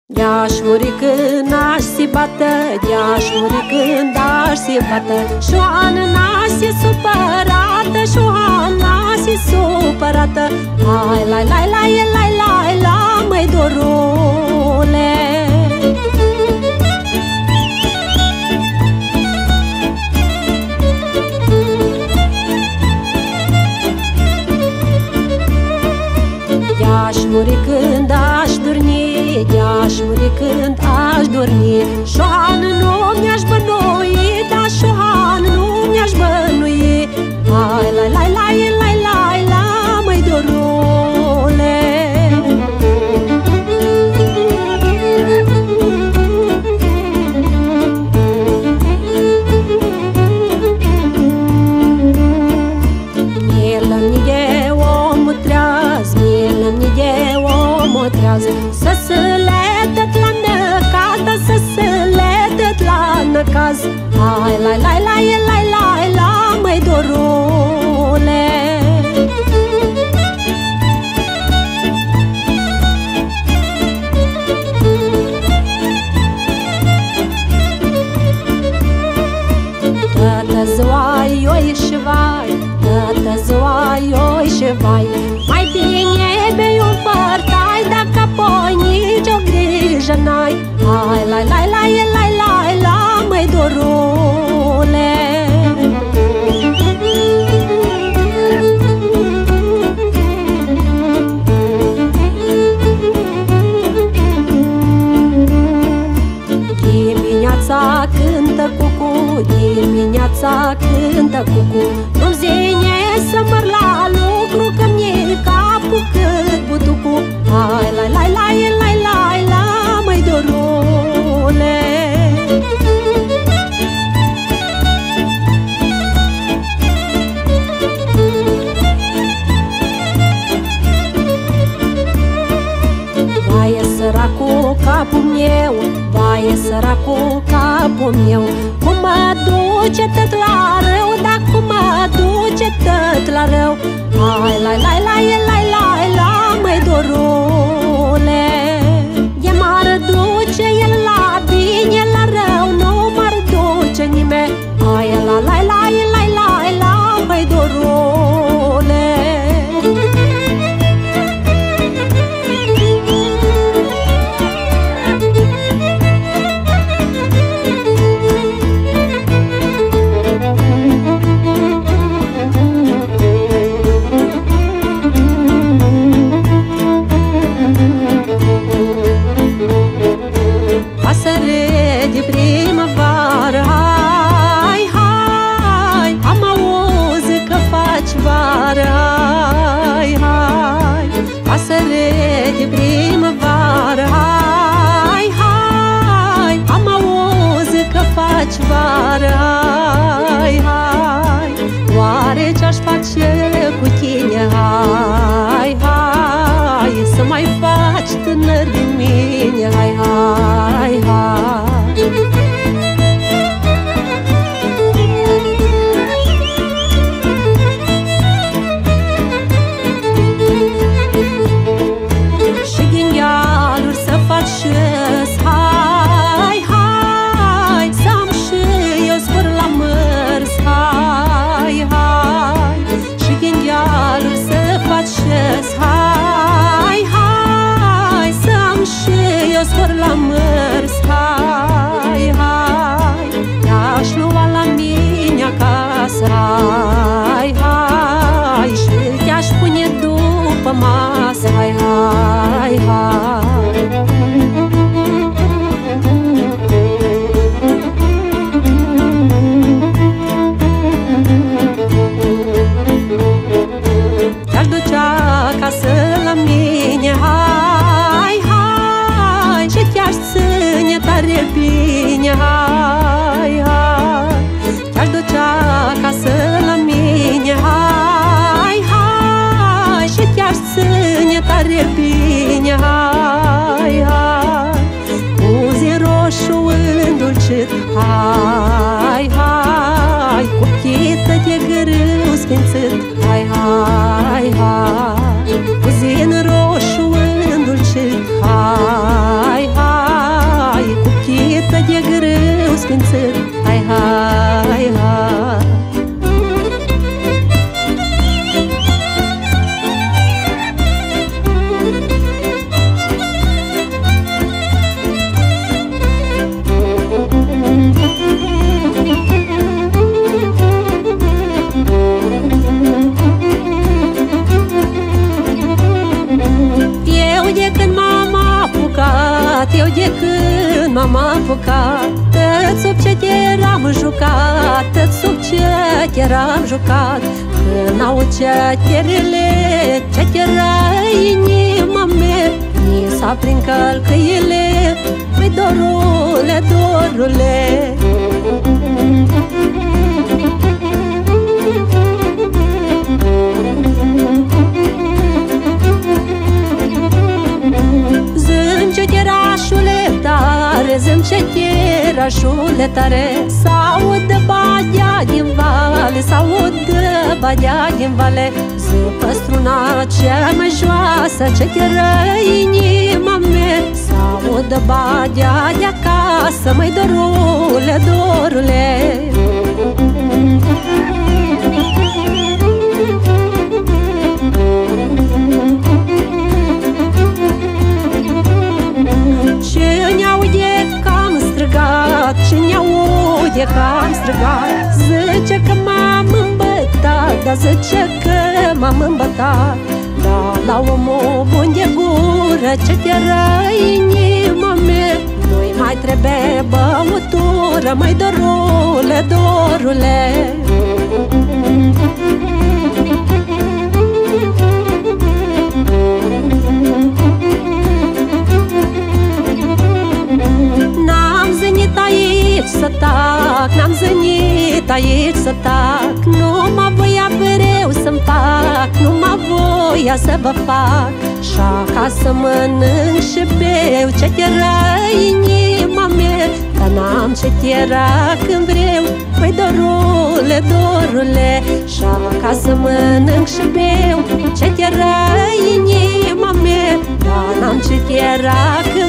De-aș muri când aș se bată, de-aș muri când aș se bată, Șoana n-aș se supărată, Șoana se supărată. Hai, lai, lai, lai, lai, lai, la, măi dorule. De-aș muri când aș dormi, de-aș muri când aș dormi, Șoană nu mi-aș bănui, da, Șoană nu mi-aș bănui. Hai, lai, lai, lai, lai, lai, la, măi dorule. Să se letă la năcaz, să se letă la năcaz. Hai, lai, lai, lai, lai, lai, la, măi dorule. Toată ziua eu și vai, toată ziua eu și vai, mai bine bei un părtai, dacă apoi nici o grijă n-ai. Hai, lai, lai, lai, lai, lai, la, măi dorule. Dimineața cântă cucu, dimineața cântă cucu, nu-mi zine să măr la lucru, că mi-e capul cât butucu. Hai, lai, lai, lai, lai, lai, la, măi dorule. Vaie săracul capul meu, vaie săracul capul meu, cum mă duce tot la rău, dar cum mă duce tot la rău. Hai, lai, lai, lai, lai, lai, la, măi dorule. E m-ar duce el la bine, la rău nu m-ar duce nimeni. Hai, la, lai, lai, lai, lai, la, măi dorule. Pasăre de primăvară, hai, hai, am auzit că faci vară, hai, hai. Pasăre de primăvară, hai, hai, am auzit că faci vară, hai, hai. Oare ce-aș face cu tine, hai, hai, să mai faci tânăr din mine, hai, hai, hai. Și din dealuri să faci șes, hai, hai, să am și eu zbor la mărs, hai, hai. Și din dealuri să faci șes, hai, hai, să am și eu zbor la mărs, hai, hai. Te-aș lua la mine acasă, hai, hai, și te-aș pune după masă, hai, hai, hai. Te-aș duce acasă la mine, hai, hai, și te-aș ține tare bine, hai, hai. Te-aș duce acasă la mine, hai, hai, și te-aș ține tare bine, hai, hai. Cu zi roșu îndulcit, hai, hai, cu ptită de grâu sfințit, hai, hai, hai. Cu zi în roșu îndulcit, hai, hai. eu de când m-am apucat. Tăt sub ce eram jucat, tăt sub ce eram jucat. Când aud ceterile, cetera inima mea, mi s-a prind călcâiele. Măi dorule, dorule, zânceterașule tare, s-audă badea din vale, s-audă badea din vale. Zăpă struna cea mai joasă, cetera inima mea, s-audă badea de acasă. Măi dorule, dorule, cine aude că am strigat, cine aude că am strigat, zice că m-am îmbătat, dar zice că m-am îmbătat. Dar la omul bun de gură, ce-ți-era inima mea, nu-i mai trebuie băutură. Măi dorule, dorule, să tac, n-am zânit aici să tac. Numai voia mereu să-mi fac, numai voia să vă fac. Și acasă mănânc și beu ce-era inima mea, dar n-am ce-era când vreau. Păi dorule, dorule, și acasă mănânc și beu ce-era inima mea, dar n-am ce-era când